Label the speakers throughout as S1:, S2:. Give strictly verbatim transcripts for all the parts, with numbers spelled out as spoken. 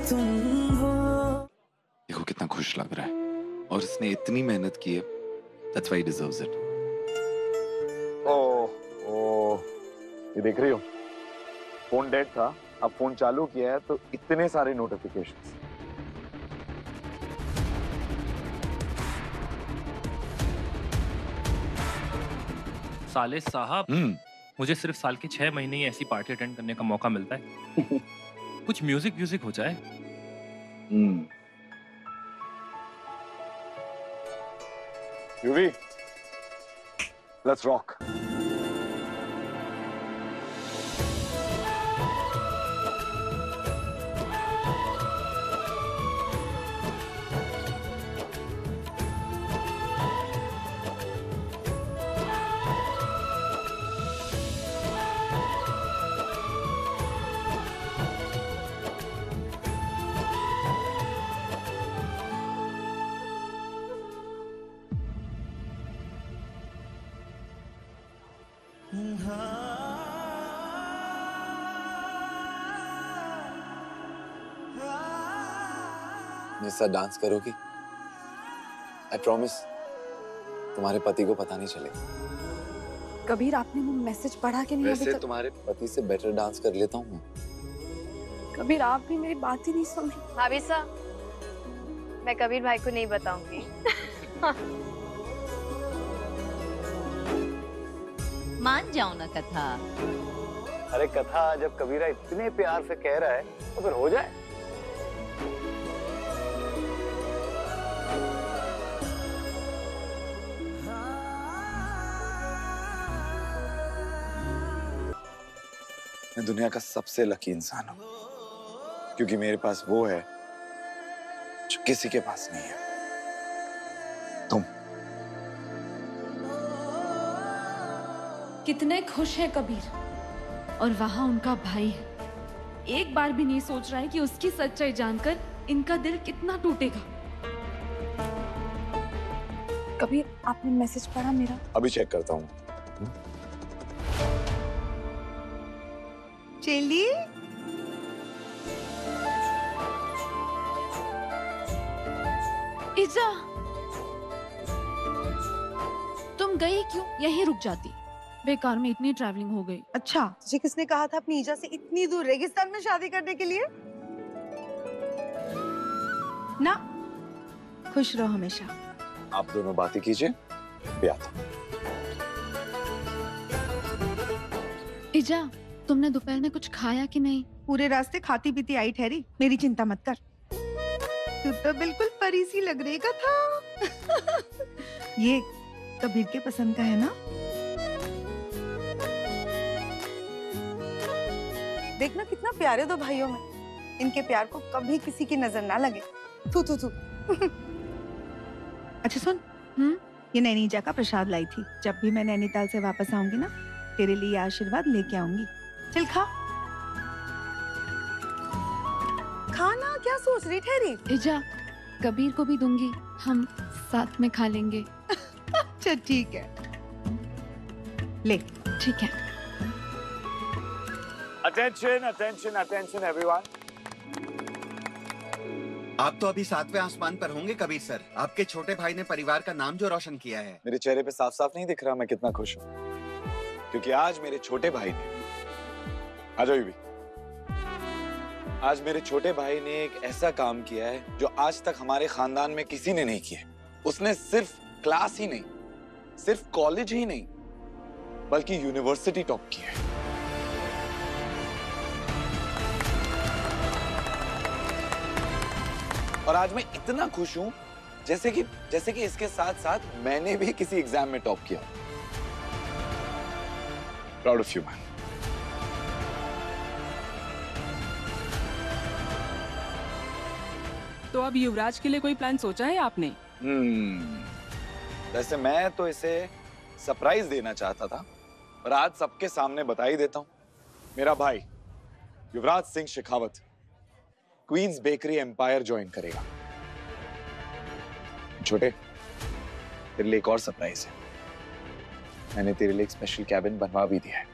S1: तुम हो।
S2: देखो कितना खुश लग रहा है और इसने इतनी मेहनत की है। That's why he deserves it.
S3: ओह ओह, ये देख रही हो, फोन डेड था, अब फोन चालू किया है तो इतने सारे नोटिफिकेशंस।
S4: साले साहब,
S2: हम्म
S4: मुझे सिर्फ साल के छह महीने ही ऐसी पार्टी अटेंड करने का मौका मिलता है। कुछ म्यूजिक म्यूजिक हो जाए।
S3: Hmm Yuvi, let's rock.
S2: मेरे साथ डांस करोगी? आई प्रॉमिस तुम्हारे पति को पता नहीं चलेगा।
S5: कबीर, आपने वो मैसेज पढ़ा कि नहीं?
S2: वैसे
S5: अभी तक
S2: तुम्हारे पति से बेटर डांस कर लेता हूँ मैं।
S5: कबीर, आप भी मेरी बात ही नहीं सुन रहे।
S6: भाभी साहब, मैं कबीर भाई को नहीं बताऊंगी।
S7: मान जाओ ना कथा।
S3: अरे कथा जब कबीरा इतने प्यार से कह रहा है तो फिर हो जाए।
S2: मैं दुनिया का सबसे लकी इंसान हूँ क्योंकि मेरे पास वो है जो किसी के पास नहीं है, तुम।
S8: कितने खुश है कबीर, और वहां उनका भाई है। एक बार भी नहीं सोच रहा है कि उसकी सच्चाई जानकर इनका दिल कितना टूटेगा।
S5: कबीर, आपने मैसेज पढ़ा मेरा?
S2: अभी चेक करता हूँ।
S9: चेली,
S8: इजा, तुम गई क्यों? यहीं रुक जाती, बेकार में इतनी ट्रैवलिंग हो गई।
S9: अच्छा, तुझे किसने कहा था अपनी ईजा से इतनी दूर रेगिस्तान में शादी करने के लिए? ना, खुश रहो हमेशा।
S2: आप दोनों बातें कीजिए, मैं आता हूं।
S8: इजा, तुमने दोपहर में कुछ खाया कि नहीं?
S9: पूरे रास्ते खाती पीती आई ठहरी, मेरी चिंता मत कर। तू तो बिल्कुल परी सी लग रही का था। ये कबीर के पसंद का है ना? देखना कितना प्यारे दो भाइयों में, इनके प्यार को कभी किसी की नजर ना लगे। थू थू थू। अच्छा सुन, हम्म, ये नैनी जा का प्रसाद लाई थी। जब भी मैं नैनीताल से वापस आऊंगी ना, तेरे लिए आशीर्वाद लेके आऊंगी। चल खा। खाना क्या सोच रही ठहरी?
S8: इजा, कबीर को भी दूंगी, हम साथ में खा लेंगे।
S9: अच्छा ठीक है, ले।
S8: ठीक है।
S3: Attention attention attention everyone.
S10: आप तो अभी सातवें आसमान पर होंगे कबीर सर। आपके छोटे भाई ने परिवार का नाम जो रोशन किया है।
S2: मेरे चेहरे पे साफ साफ नहीं दिख रहा मैं कितना खुश हूँ, क्योंकि आज मेरे छोटे भाई ने, आ जाओ भी, आज मेरे छोटे भाई ने एक ऐसा काम किया है जो आज तक हमारे खानदान में किसी ने नहीं किया। उसने सिर्फ क्लास ही नहीं, सिर्फ कॉलेज ही नहीं, बल्कि यूनिवर्सिटी टॉप किया है। और आज मैं इतना खुश हूं जैसे कि जैसे कि इसके साथ साथ मैंने भी किसी एग्जाम में टॉप किया। Proud of you man.
S11: तो अब युवराज के लिए कोई प्लान सोचा है आपने?
S2: हम्म, वैसे मैं तो इसे सरप्राइज देना चाहता था, पर आज सबके सामने बता ही देता हूं। मेरा भाई Yuvraj Singh Shekhawat Queens bakery empire join करेगा। छोटे, तेरे लिए एक और सरप्राइज है। मैंने तेरे लिए एक स्पेशल कैबिन बनवा भी दिया है।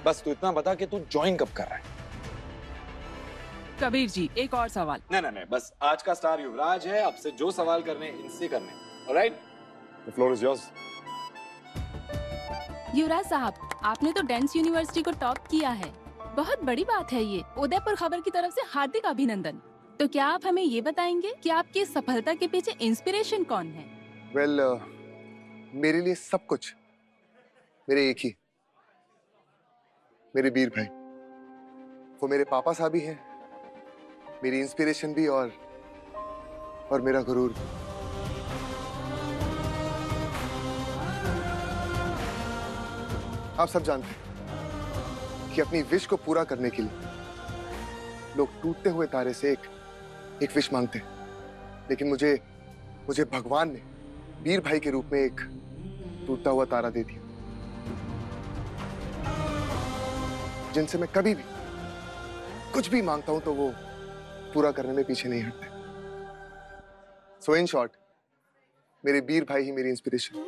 S2: बस तू इतना बता कि तू ज्वाइन कब कर रहा है।
S11: कबीर जी, एक और सवाल।
S2: नहीं नहीं नहीं, बस आज का स्टार युवराज है, अब से जो सवाल करने इनसे करने। Alright,
S3: the floor is yours.
S11: Yuvraj साहब, आपने तो डांस यूनिवर्सिटी को टॉप किया है, बहुत बड़ी बात है ये। उदयपुर खबर की तरफ से हार्दिक अभिनंदन। तो क्या आप हमें ये बताएंगे कि आपकी सफलता के पीछे इंस्पिरेशन कौन है?
S1: वेल well, uh, मेरे लिए सब कुछ मेरे एक ही, मेरे वीर भाई। वो मेरे पापा साहब भी हैं, मेरी इंस्पिरेशन भी और और मेरा गुरूर भी। आप सब जानते हैं कि अपनी विश को पूरा करने के लिए लोग टूटते हुए तारे से एक एक विश मांगते हैं, लेकिन मुझे मुझे भगवान ने वीर भाई के रूप में एक टूटता हुआ तारा दे दिया, जिनसे मैं कभी भी कुछ भी मांगता हूं तो वो पूरा करने में पीछे नहीं हटते। सो इन शॉर्ट, मेरे वीर भाई ही मेरी इंस्पिरेशन।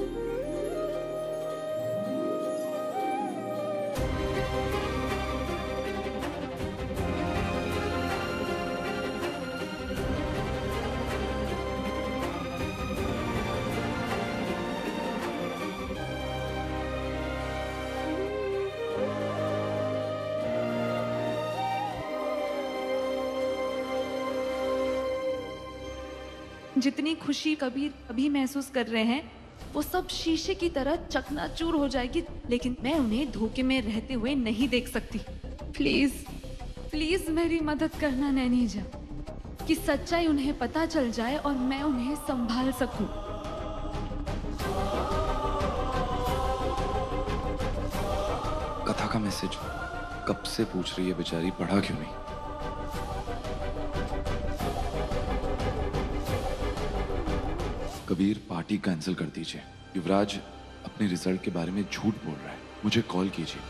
S8: जितनी खुशी कबीर अभी महसूस कर रहे हैं वो सब शीशे की तरह चकनाचूर हो जाएगी, लेकिन मैं उन्हें धोखे में रहते हुए नहीं देख सकती। प्लीज प्लीज मेरी मदद करना नैनी जा, कि सच्चाई उन्हें पता चल जाए और मैं उन्हें संभाल सकूं।
S12: कथा का मैसेज कब से पूछ रही है बेचारी, पढ़ा क्यों नहीं? कबीर, पार्टी कैंसिल कर दीजिए। युवराज अपने रिजल्ट के बारे में झूठ बोल रहा है, मुझे कॉल कीजिए।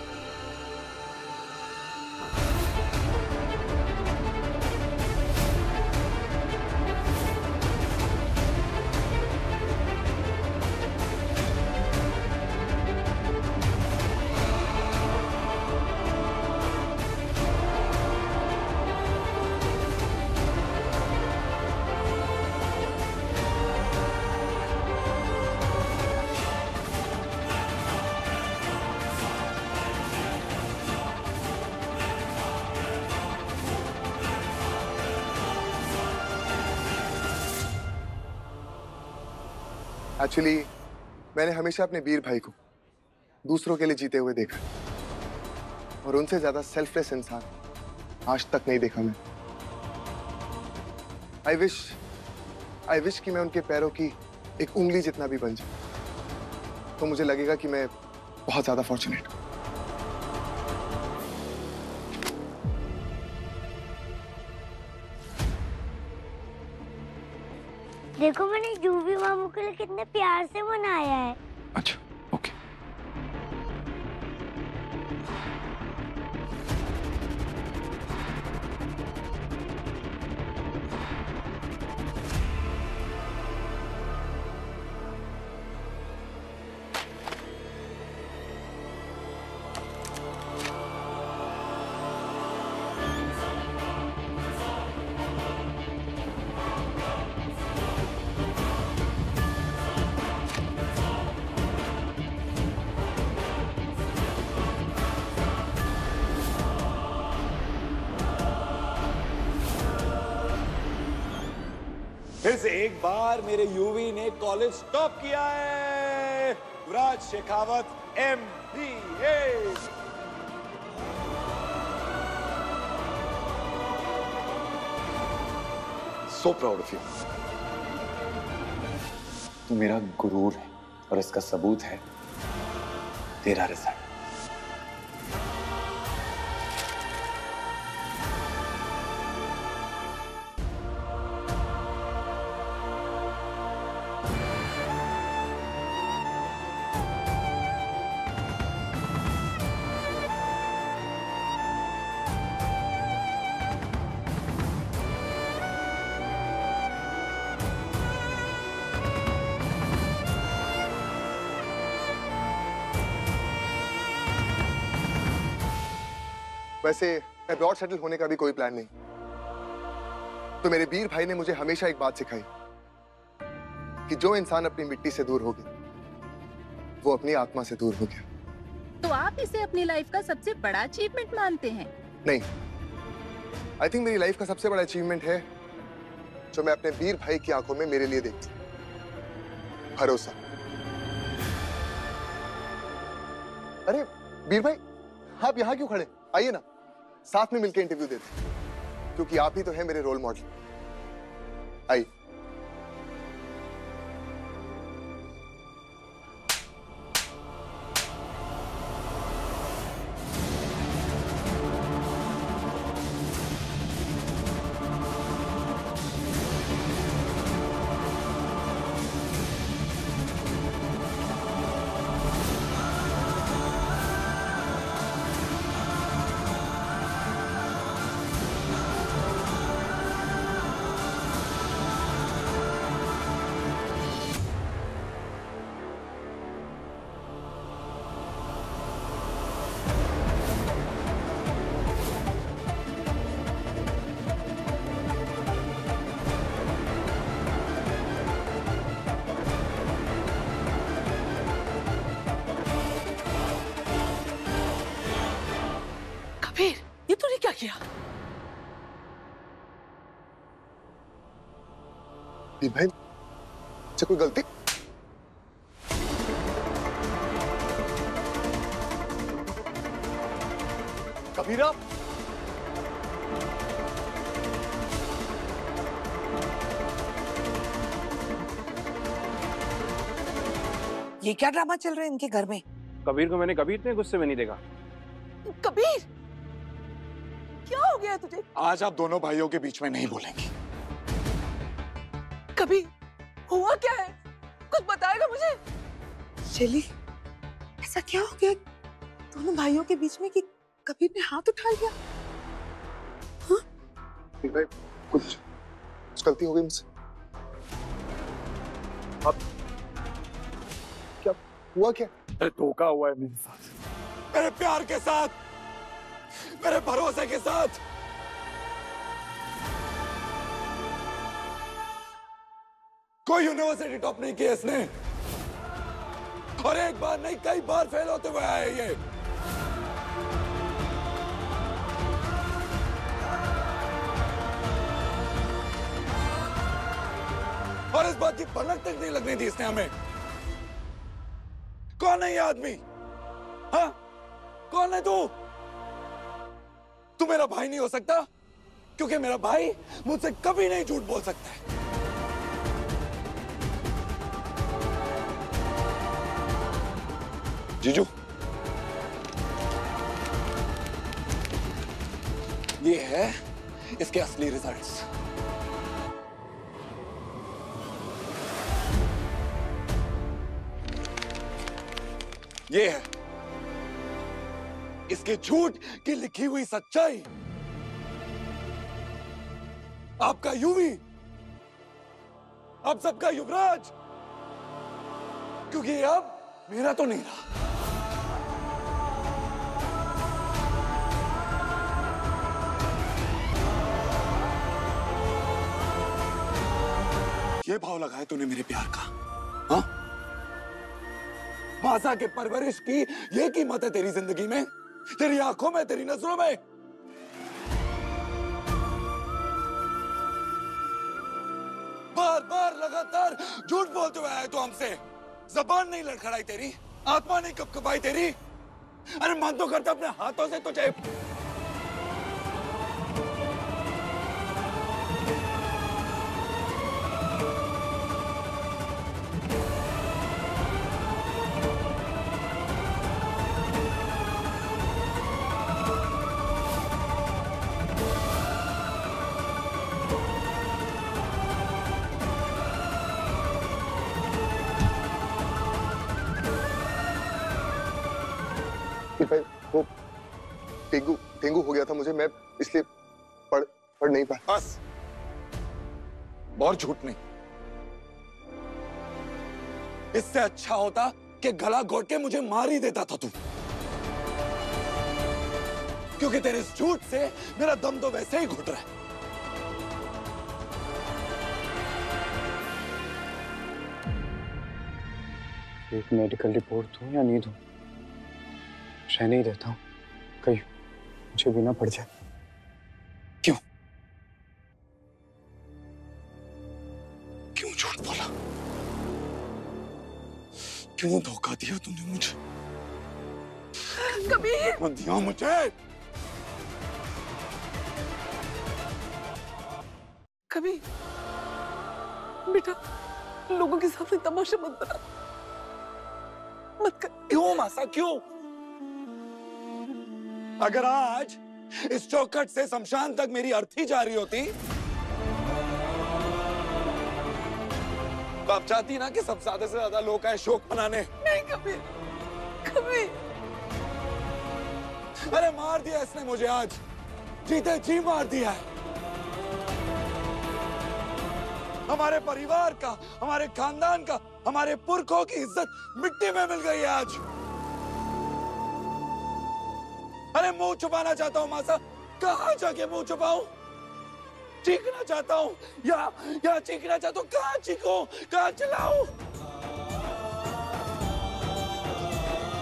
S1: एक्चुअली मैंने हमेशा अपने वीर भाई को दूसरों के लिए जीते हुए देखा, और उनसे ज्यादा सेल्फलेस इंसान आज तक नहीं देखा मैं। आई विश आई विश कि मैं उनके पैरों की एक उंगली जितना भी बन जाऊं, तो मुझे लगेगा कि मैं बहुत ज्यादा फॉर्चुनेट हूं।
S13: देखो मैंने जूबी मामू के लिए कितने प्यार से बनाया है।
S12: अच्छा, ओके।
S2: फिर से एक बार मेरे यूवी ने कॉलेज टॉप किया है। Yuvraj Shekhawat M B A.
S3: So proud of you. तू मेरा गुरूर है और इसका सबूत है तेरा रिजल्ट।
S1: वैसे अब्रॉड सेटल होने का भी कोई प्लान नहीं। तो मेरे वीर भाई ने मुझे हमेशा एक बात सिखाई कि जो इंसान अपनी मिट्टी से दूर हो गया वो अपनी आत्मा से दूर हो गया।
S11: तो आप इसे अपनी लाइफ का सबसे बड़ा अचीवमेंट मानते हैं?
S1: नहीं, आई थिंक मेरी लाइफ का सबसे बड़ा अचीवमेंट है जो मैं अपने वीर भाई की आंखों में मेरे लिए देखती हूं, भरोसा। अरे वीर भाई, आप यहाँ क्यों खड़े? आइए ना, साथ में मिलकर इंटरव्यू देते हैं, क्योंकि आप ही तो हैं मेरे रोल मॉडल। आइए।
S14: ये तूने क्या किया?
S1: वीर भाई, मुझसे कोई गलती?
S3: कबीरा,
S14: ये क्या ड्रामा चल रहा है इनके घर में?
S15: कबीर को मैंने कभी इतने गुस्से में नहीं देखा।
S14: कबीर, क्या हो गया तुझे?
S2: आज आप दोनों भाइयों के बीच में नहीं बोलेंगी।
S14: कबीर, हुआ क्या है? कुछ बताएगा मुझे? शेली, ऐसा क्या हो गया दोनों भाइयों के बीच में कि कबीर ने हाथ उठा लिया? हाँ?
S1: वीर भाई, कुछ कुछ गलती हो गई मुझसे। अब क्या हुआ? क्या
S3: धोखा हुआ है मेरे साथ,
S2: मेरे प्यार के साथ, मेरे भरोसे के साथ। कोई यूनिवर्सिटी टॉप नहीं किया इसने, और एक बार नहीं कई बार फेल होते हुए आए ये। और इस बात की भनक तक नहीं लगनी थी इसने हमें। कौन है ये आदमी? हाँ, कौन है तू? तू मेरा भाई नहीं हो सकता, क्योंकि मेरा भाई मुझसे कभी नहीं झूठ बोल सकता है। जीजू, ये है इसके असली रिजल्ट्स। ये है इसके झूठ की लिखी हुई सच्चाई। आपका यूवी, आप सबका युवराज, क्योंकि अब मेरा तो नहीं रहा। ये भाव लगाया तूने मेरे प्यार का, हाँ? मासा के परवरिश की ये कीमत है तेरी जिंदगी में, तेरी आंखों में, तेरी नजरों में। बार बार लगातार झूठ बोलते हुए आए तो हमसे, जबान नहीं लड़खड़ाई तेरी, आत्मा नहीं कपकपाई तेरी। अरे मन तो करता अपने हाथों से तुझे
S1: भाई, वो डेंगू डेंगू हो गया था मुझे, मैं इसलिए पढ़ पढ़ नहीं पाया।
S2: बस, बहुत झूठ नहीं। इससे अच्छा होता कि गला घोट के मुझे मार ही देता था तू। क्योंकि तेरे इस झूठ से मेरा दम तो वैसे ही घुट रहा है।
S15: एक मेडिकल रिपोर्ट दूं या नहीं दूं? रहने ही देता हूँ, कहीं मुझे भी ना पड़ जाए।
S2: क्यों क्यों झूठ बोला? क्यों धोखा दिया तूने मुझे?
S14: कबीर
S2: मत दिया मुझे।
S14: कबीर बेटा, लोगों के सामने तमाशा मत बना, मत कर।
S2: क्यों मासा क्यों? अगर आज इस चौखट से शमशान तक मेरी अर्थी जा रही होती तो आप चाहती ना कि सब ज्यादा से ज्यादा लोग आए शोक मनाने?
S14: नहीं कबीर, कबीर।
S2: अरे मार दिया इसने मुझे, आज जीते जी मार दिया है। हमारे परिवार का, हमारे खानदान का, हमारे पुरखों की इज्जत मिट्टी में मिल गई है आज। अरे मुंह छुपाना चाहता हूं मासा, कहां जाके मुंह छुपाऊं? चीखना चाहता हूं या या चीखना चाहता हूं, कहां चीखूं, कहां चिल्लाऊं?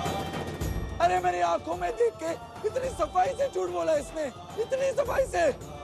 S2: अरे मेरी आंखों में देख के इतनी सफाई से झूठ बोला इसने, इतनी सफाई से।